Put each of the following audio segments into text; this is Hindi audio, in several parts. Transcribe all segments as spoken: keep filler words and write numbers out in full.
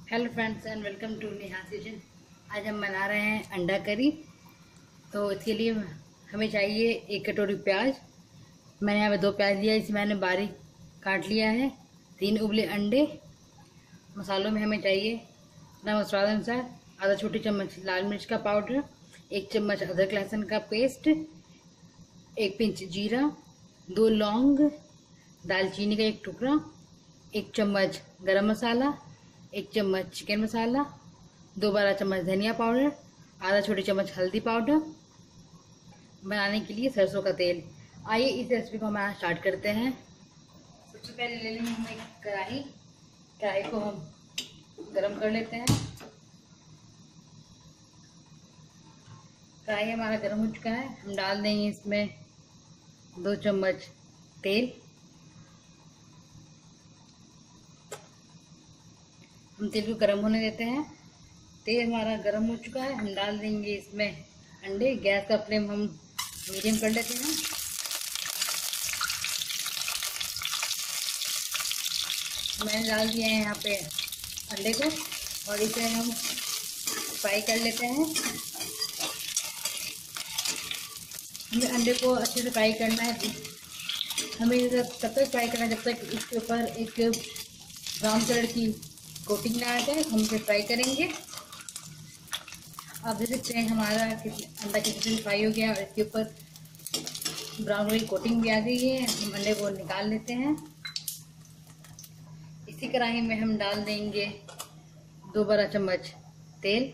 Hello friends and welcome to Neha kitchen. आज हम बना रहे हैं अंडा करी। तो इसके लिए हमें चाहिए एक कटोरी प्याज। मैंने यहाँ पे दो प्याज लिया, इसे मैंने बारीक काट लिया है। तीन उबले अंडे। मसालों में हमें चाहिए नमक स्वाद अनुसार, आधा छोटी चम्मच लाल मिर्च का पाउडर, एक चम्मच अदरक लहसुन का पेस्ट, एक पिंच जीरा, दो लौंग, दालचीनी का एक टुकड़ा, एक चम्मच गरम मसाला, एक चम्मच चिकन मसाला, दो बारह चम्मच धनिया पाउडर, आधा छोटी चम्मच हल्दी पाउडर। बनाने के लिए सरसों का तेल। आइए इस रेसिपी को हम स्टार्ट करते हैं। सबसे पहले ले लेंगे हम एक कढ़ाई। कढ़ाई को हम गरम कर लेते हैं। कढ़ाई हमारा गरम हो चुका है। हम डाल देंगे इसमें दो चम्मच तेल। हम तेल को गर्म होने देते हैं। तेल हमारा गर्म हो चुका है। हम डाल देंगे इसमें अंडे। गैस का फ्लेम हम मीडियम कर लेते हैं। मैंने डाल दिया है यहाँ पे अंडे को और इसे हम फ्राई कर लेते हैं। हमें अंडे को अच्छे से फ्राई करना है। हमें तब तक फ्राई करना है जब तक इसके ऊपर एक ब्राउन कलर की कोटिंग ना आ जाए। हम इसे फ्राई करेंगे। आप देख सकते हैं हमारा अंडा किसी से फ्राई हो गया और इसके ऊपर ब्राउन कलर की कोटिंग भी आ गई है। हम अंडे को निकाल लेते हैं। इसी कढ़ाई में हम डाल देंगे दो बड़ा चम्मच तेल।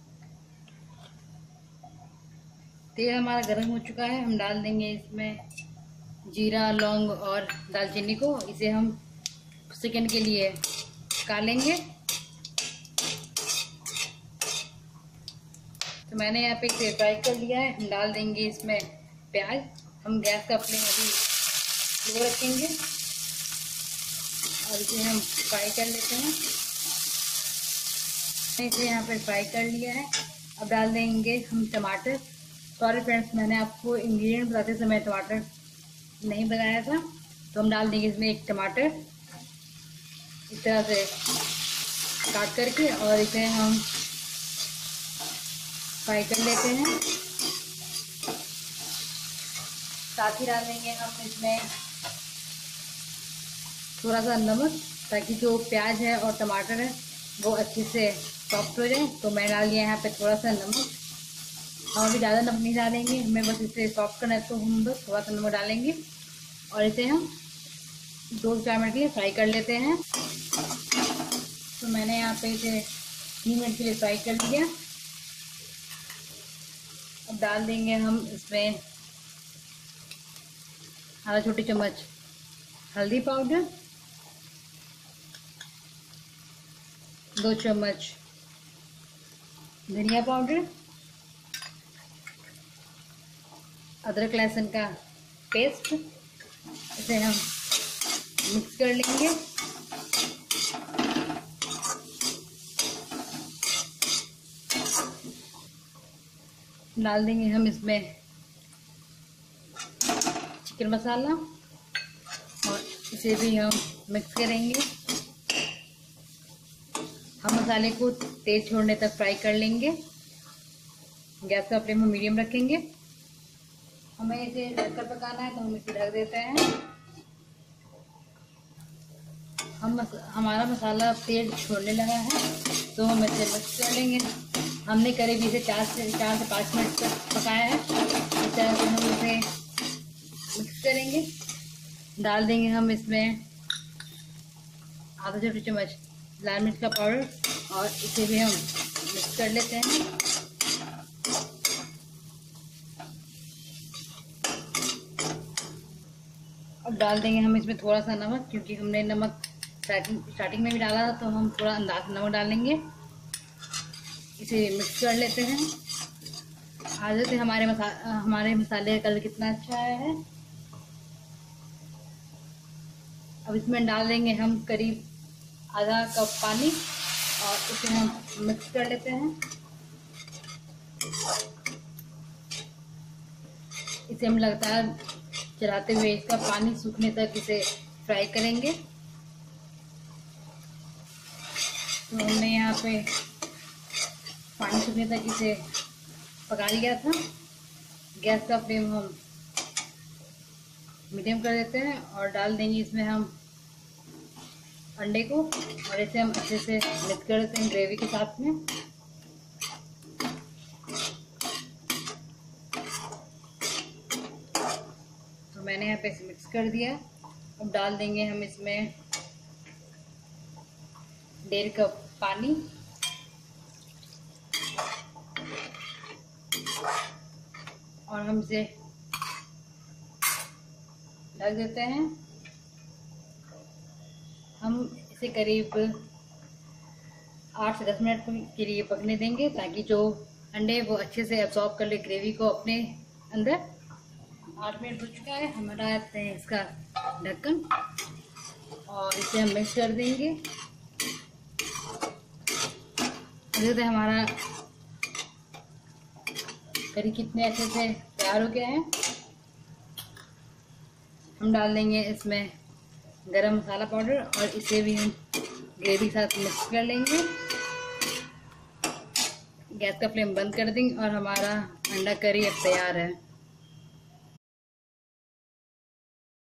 तेल हमारा गर्म हो चुका है। हम डाल देंगे इसमें जीरा, लौंग और दालचीनी को। इसे हम सेकंड के लिए कालेंगे। तो मैंने यहाँ पे इसे फ्राई कर लिया है। हम डाल देंगे इसमें प्याज। हम गैस का फ्लेम अभी स्लो रखेंगे और इसे हम फ्राई कर लेते हैं। इसे यहाँ पे फ्राई कर लिया है। अब डाल देंगे हम टमाटर। सॉरी फ्रेंड्स, मैंने आपको इंग्रेडिएंट बताते समय टमाटर नहीं बताया था। तो हम डाल देंगे इसमें एक टमाटर इस तरह से काट करके और इसे हम फ्राई कर लेते हैं। साथ ही डाल देंगे हम इसमें थोड़ा सा नमक, ताकि जो प्याज है और टमाटर है वो अच्छे से सॉफ्ट हो जाए। तो मैं डाल दिया यहाँ पे थोड़ा सा नमक। हम अभी ज़्यादा नमक नहीं डालेंगे, हमें बस इसे सॉफ्ट करना है तो हम बस थोड़ा सा नमक डालेंगे और इसे हम दो चार मिनट के लिए फ्राई कर लेते हैं। तो मैंने यहाँ पे इसे तीन मिनट के लिए फ्राई कर लिया। अब डाल देंगे हम इसमें आधा छोटी चम्मच हल्दी पाउडर, दो चम्मच धनिया पाउडर, अदरक लहसुन का पेस्ट। इसे हम मिक्स कर लेंगे। डाल देंगे हम इसमें चिकन मसाला और इसे भी हम मिक्स करेंगे। हम मसाले को तेल छोड़ने तक फ्राई कर लेंगे। गैस का फ्लेम हम मीडियम रखेंगे। हमें इसे ढककर पकाना है तो हम इसे ढक देते हैं। हम मस, हमारा मसाला तेल छोड़ने लगा है तो हम इसे मिक्स कर लेंगे। हमने करीब इसे चार से चार से पाँच मिनट तक पकाया है। इस तरह से हम इसे मिक्स करेंगे। डाल देंगे हम इसमें आधा छोटी चम्मच लाल मिर्च का पाउडर और इसे भी हम मिक्स कर लेते हैं। अब डाल देंगे हम इसमें थोड़ा सा नमक, क्योंकि हमने नमक स्टार्टिंग स्टार्टिंग में भी डाला था तो हम थोड़ा अंदाज से नमक डालेंगे। इसे मिक्स कर लेते हैं। आज से हमारे मसा हमारे मसाले का कलर कितना अच्छा आया है। अब इसमें डाल देंगे हम करीब आधा कप पानी और इसे हम मिक्स कर लेते हैं। इसे हम लगातार चलाते हुए इसका पानी सूखने तक इसे फ्राई करेंगे। तो हमने यहाँ पे पानी सूखने तक इसे पका लिया था। गैस का फ्लेम हम मीडियम कर देते हैं और डाल देंगे इसमें हम अंडे को, और इसे हम अच्छे से मिक्स कर देते हैं ग्रेवी के साथ में। तो मैंने यहाँ पे मिक्स कर दिया। अब डाल देंगे हम इसमें डेढ़ कप पानी, और हम इसे ढक देते हैं। हम इसे करीब आठ से दस मिनट के लिए पकने देंगे ताकि जो अंडे वो अच्छे से एब्जॉर्ब कर ले ग्रेवी को अपने अंदर। आठ मिनट हो चुका है, हम हटा देते हैं इसका ढक्कन और इसे हम मिक्स कर देंगे। देखते हैं हमारा करी कितने अच्छे से तैयार हो गया है। हम डाल देंगे इसमें गरम मसाला पाउडर और इसे भी हम ग्रेवी के साथ मिक्स कर लेंगे। गैस का फ्लेम बंद कर देंगे और हमारा अंडा करी अब तैयार है।